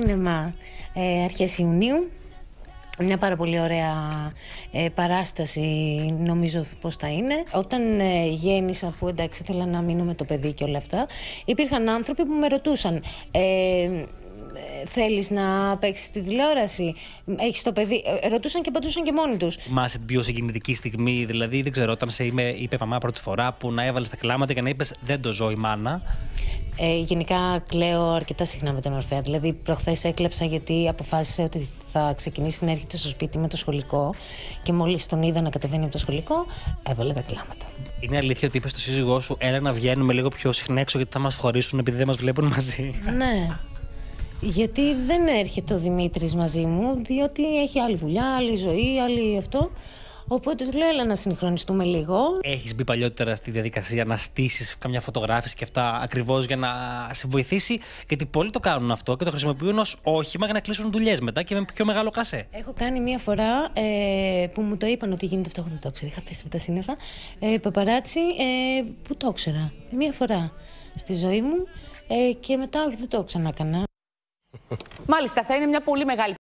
σινεμά αρχές Ιουνίου. Μια πάρα πολύ ωραία παράσταση, νομίζω πως θα είναι. Όταν γέννησα, που εντάξει ήθελα να μείνω με το παιδί και όλα αυτά, υπήρχαν άνθρωποι που με ρωτούσαν θέλεις να παίξεις τη τηλεόραση, έχεις το παιδί. Ρωτούσαν και απαντούσαν και μόνοι τους. Θυμάσαι την πιο συγκινητική στιγμή, δηλαδή δεν ξέρω, όταν σε είπε μαμά πρώτη φορά που να έβαλες τα κλάματα και να είπες δεν το ζω η μάνα? Γενικά κλαίω αρκετά συχνά με τον Ορφέα. Δηλαδή, προχθές έκλαψα γιατί αποφάσισε ότι θα ξεκινήσει να έρχεται στο σπίτι με το σχολικό. Και μόλις τον είδα να κατεβαίνει από το σχολικό, έβαλε τα κλάματα. Είναι αλήθεια ότι είπες στο σύζυγό σου, έλα να βγαίνουμε λίγο πιο συχνά έξω γιατί θα μας χωρίσουν επειδή δεν μας βλέπουν μαζί? Ναι. Γιατί δεν έρχεται ο Δημήτρης μαζί μου, διότι έχει άλλη δουλειά, άλλη ζωή, άλλη αυτό. Οπότε του λέω, έλα να συγχρονιστούμε λίγο. Έχεις μπει παλιότερα στη διαδικασία να στήσεις καμιά φωτογράφηση και αυτά ακριβώς για να σε βοηθήσει? Γιατί πολλοί το κάνουν αυτό και το χρησιμοποιούν ως όχημα για να κλείσουν δουλειές μετά και με πιο μεγάλο κασέ. Έχω κάνει μία φορά που μου το είπαν ότι γίνεται αυτό, εγώ δεν το ήξερα. Είχα πέσει από τα σύννεφα. Παπαράτσι, που το ήξερα. Μία φορά στη ζωή μου και μετά όχι, δεν το ξανά έκανα. Μάλιστα, θα είναι μια πολύ μεγάλη